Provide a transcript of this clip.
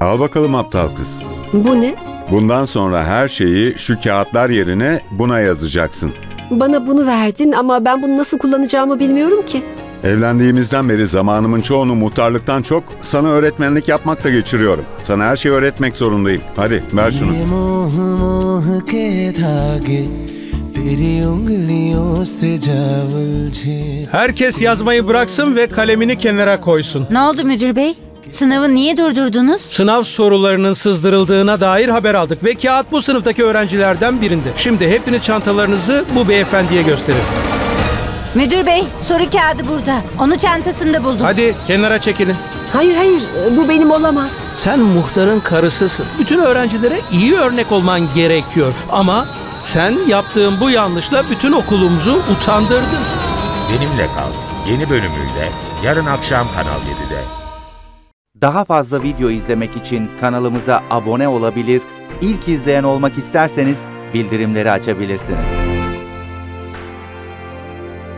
Al bakalım aptal kız. Bu ne? Bundan sonra her şeyi şu kağıtlar yerine buna yazacaksın. Bana bunu verdin ama ben bunu nasıl kullanacağımı bilmiyorum ki. Evlendiğimizden beri zamanımın çoğunu muhtarlıktan çok sana öğretmenlik yapmakla geçiriyorum. Sana her şeyi öğretmek zorundayım. Hadi ver şunu. Herkes yazmayı bıraksın ve kalemini kenara koysun. Ne oldu müdür bey? Sınavı niye durdurdunuz? Sınav sorularının sızdırıldığına dair haber aldık ve kağıt bu sınıftaki öğrencilerden birinde. Şimdi hepiniz çantalarınızı bu beyefendiye gösterin. Müdür bey, soru kağıdı burada. Onu çantasında buldum. Hadi kenara çekilin. Hayır, bu benim olamaz. Sen muhtarın karısısın. Bütün öğrencilere iyi örnek olman gerekiyor. Ama sen yaptığın bu yanlışla bütün okulumuzu utandırdın. Benimle Kal yeni bölümüyle yarın akşam Kanal 7'de. Daha fazla video izlemek için kanalımıza abone olabilir, ilk izleyen olmak isterseniz bildirimleri açabilirsiniz.